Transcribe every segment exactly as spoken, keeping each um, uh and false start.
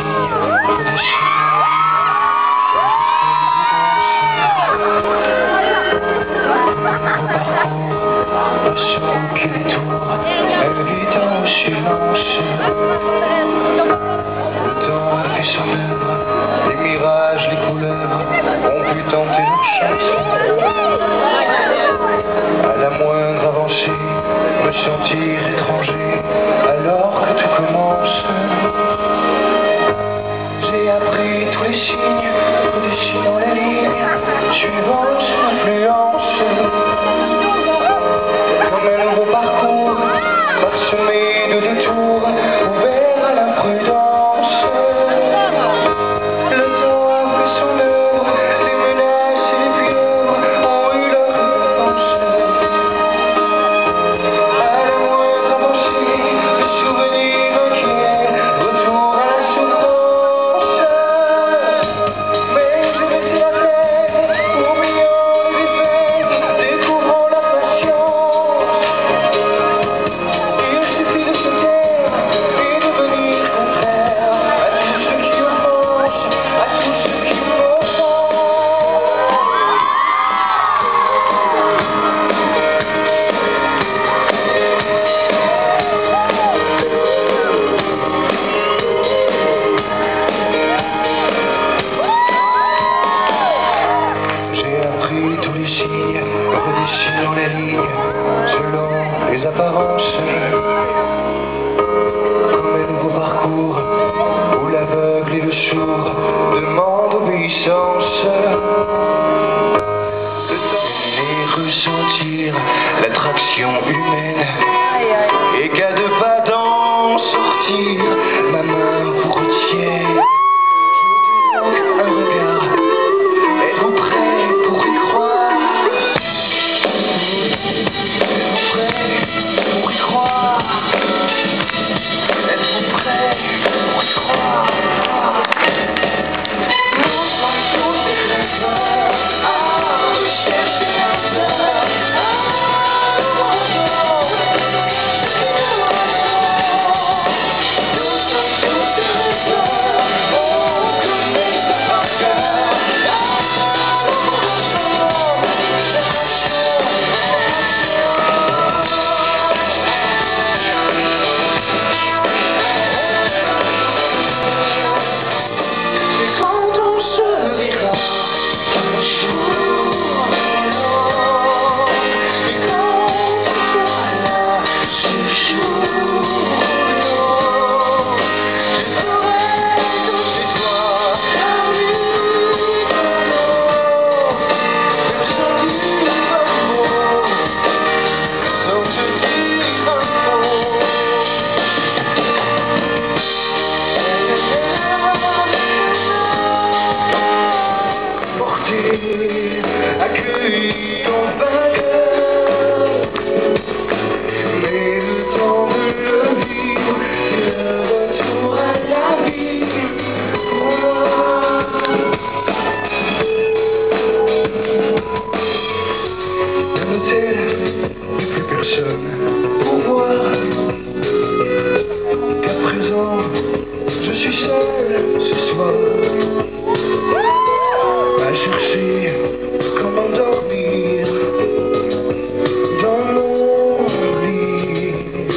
Elle vit dans le silence. Le temps a fait son œuvre. Les mirages, les couleurs ont pu tenter leur chance. À la moindre avancée, me sentir étranger. Alors que tout commence, j'ai appris tous les signes, redessinant la ligne, suivant son influence. Comme un nouveau parcours, parsemé de détours, ouvert à l'imprudence. Le temps a fait son œuvre, les menaces et les pieuvres ont eu leur réponse. À la moindre avancée, le souvenir inquiet, retour à la souffrance. Mais je vais la peine, oubliant les défaites, découvrant la passion. Redessinant la ligne, selon les apparences, comme un nouveau parcours où l'aveugle et le sourd demandent obéissance. Et ressentir l'attraction humaine, et qu'à deux pas d'en sortir, ma main vous retient. Un regard, êtes-vous prêt pour y croire? Accueilli en vainqueur, mais le temps de le vivre, c'est le retour à la vie pour moi. Un hôtel, et plus personne pour voir qu'à présent, je suis seul ce soir. À chercher comment dormir dans mon lit.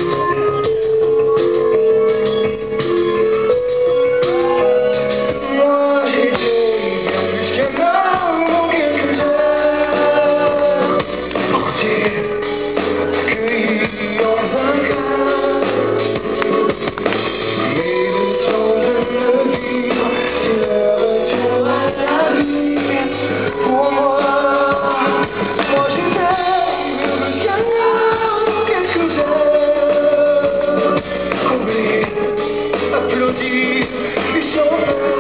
Moi j'étais bien plus qu'un homme en quelques heures, porté, accueilli en vainqueur. Mais le temps de le vivre, c'est le retour à la vie. Pour moi, moi je t'aime jusqu'à quelques heures. Combler, applaudir, puis s'en